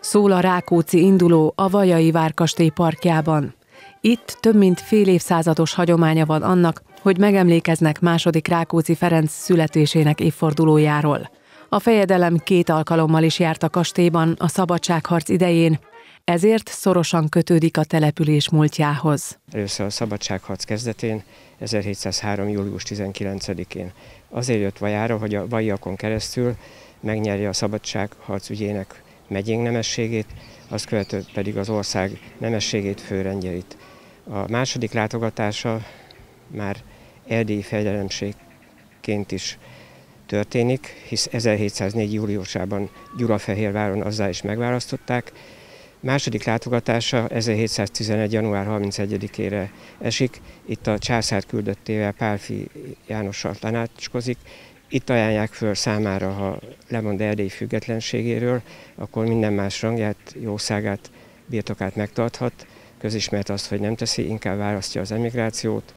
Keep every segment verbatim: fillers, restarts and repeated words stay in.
Szól a Rákóczi induló a Vajai várkastély parkjában. Itt több mint fél évszázados hagyománya van annak, hogy megemlékeznek második Rákóczi Ferenc születésének évfordulójáról. A fejedelem két alkalommal is járt a kastélyban a szabadságharc idején, ezért szorosan kötődik a település múltjához. Először a szabadságharc kezdetén, ezerhétszázhárom. július tizenkilencedikén azért jött Vajára, hogy a vaiakon keresztül megnyerje a szabadságharc ügyének megyénk nemességét, azt követően pedig az ország nemességét, főrendjeit. A második látogatása már erdélyi fejedelemségként is történik, hisz ezerhétszáznégy. júliusában Gyulafehérváron azzá is megválasztották. Második látogatása ezerhétszáztizenegy. január harmincegyedikére esik, itt a császár küldöttével, Pálffy Jánossal tanácskozik. Itt ajánlják föl számára, ha lemond erdélyi függetlenségéről, akkor minden más rangját, jószágát, birtokát megtarthat. Közismert azt, hogy nem teszi, inkább választja az emigrációt.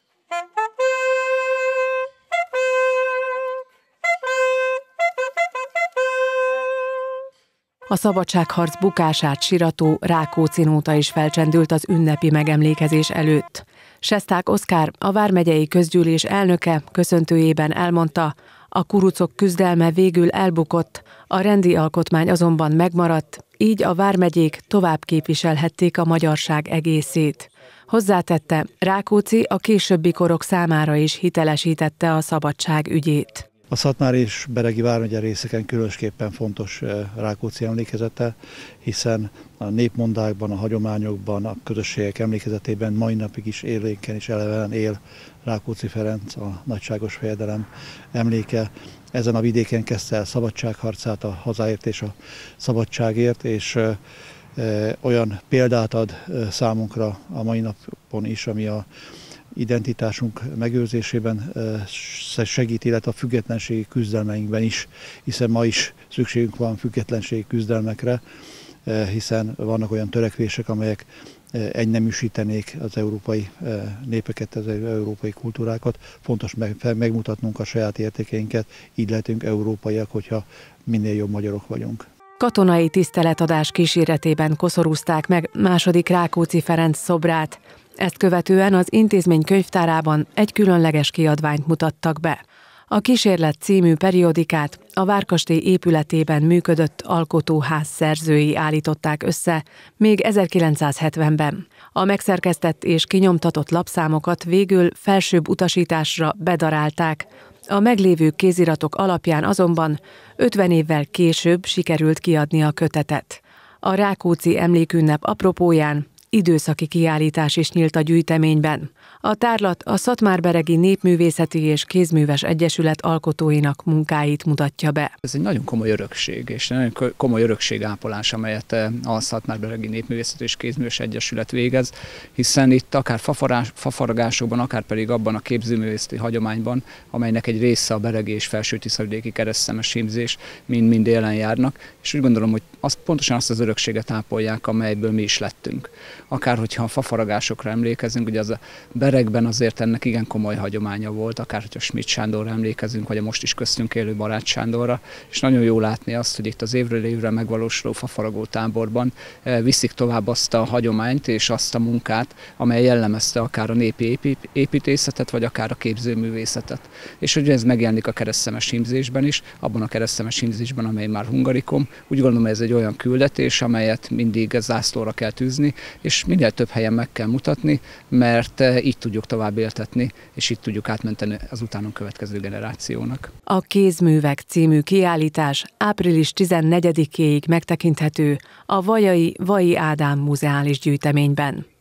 A szabadságharc bukását sirató Rákóczi nóta is felcsendült az ünnepi megemlékezés előtt. Sesták Oszkár, a vármegyei közgyűlés elnöke köszöntőjében elmondta, a kurucok küzdelme végül elbukott, a rendi alkotmány azonban megmaradt, így a vármegyék tovább képviselhették a magyarság egészét. Hozzátette, Rákóczi a későbbi korok számára is hitelesítette a szabadság ügyét. A Szatmár és Beregi vármegye részeken különösképpen fontos Rákóczi emlékezete, hiszen a népmondákban, a hagyományokban, a közösségek emlékezetében mai napig is élénken és elevenen él Rákóczi Ferenc, a nagyságos fejedelem emléke. Ezen a vidéken kezdte el szabadságharcát, a hazáért és a szabadságért, és olyan példát ad számunkra a mai napon is, ami a identitásunk megőrzésében segít, illetve a függetlenségi küzdelmeinkben is, hiszen ma is szükségünk van függetlenségi küzdelmekre, hiszen vannak olyan törekvések, amelyek egyneműsítenék az európai népeket, az európai kultúrákat. Fontos megmutatnunk a saját értékeinket, így lehetünk európaiak, hogyha minél jobb magyarok vagyunk. Katonai tiszteletadás kíséretében koszorúzták meg második Rákóczi Ferenc szobrát. Ezt követően az intézmény könyvtárában egy különleges kiadványt mutattak be. A Kísérlet című periódikát a várkastély épületében működött alkotóház szerzői állították össze még ezerkilencszázhetvenben. A megszerkesztett és kinyomtatott lapszámokat végül felsőbb utasításra bedarálták. A meglévő kéziratok alapján azonban ötven évvel később sikerült kiadni a kötetet. A Rákóczi emlékünnep apropóján időszaki kiállítás is nyílt a gyűjteményben. A tárlat a Szatmár-beregi Népművészeti és Kézműves Egyesület alkotóinak munkáit mutatja be. Ez egy nagyon komoly örökség, és nagyon komoly örökségápolás, amelyet a Szatmár-beregi Népművészeti és Kézműves Egyesület végez, hiszen itt akár fafaragásokban, akár pedig abban a képzőművészeti hagyományban, amelynek egy része a beregi és felső-tiszavidéki keresztszemes hímzés, mind-mind élen járnak, és úgy gondolom, hogy azt, pontosan azt az örökséget ápolják, amelyből mi is lettünk. Akár hogyha a fafaragásokra emlékezünk, ugye az a beregben azért ennek igen komoly hagyománya volt, akár hogyha Schmidt Sándorra emlékezünk, vagy a most is köztünk élő Barát Sándorra, és nagyon jó látni azt, hogy itt az évről évre megvalósuló fafaragó táborban viszik tovább azt a hagyományt és azt a munkát, amely jellemezte akár a népi építészetet, vagy akár a képzőművészetet. És hogy ez megjelenik a keresztszemes hímzésben is, abban a keresztszemes hímzésben, amely már hungarikum. Úgy gondolom, ez egy olyan küldetés, amelyet mindig zászlóra kell tűzni, és minél több helyen meg kell mutatni, mert így tudjuk tovább éltetni, és így tudjuk átmenteni az utánunk következő generációnak. A Kézművek című kiállítás április tizennegyedikéig megtekinthető a Vajai Vai Ádám Múzeális Gyűjteményben.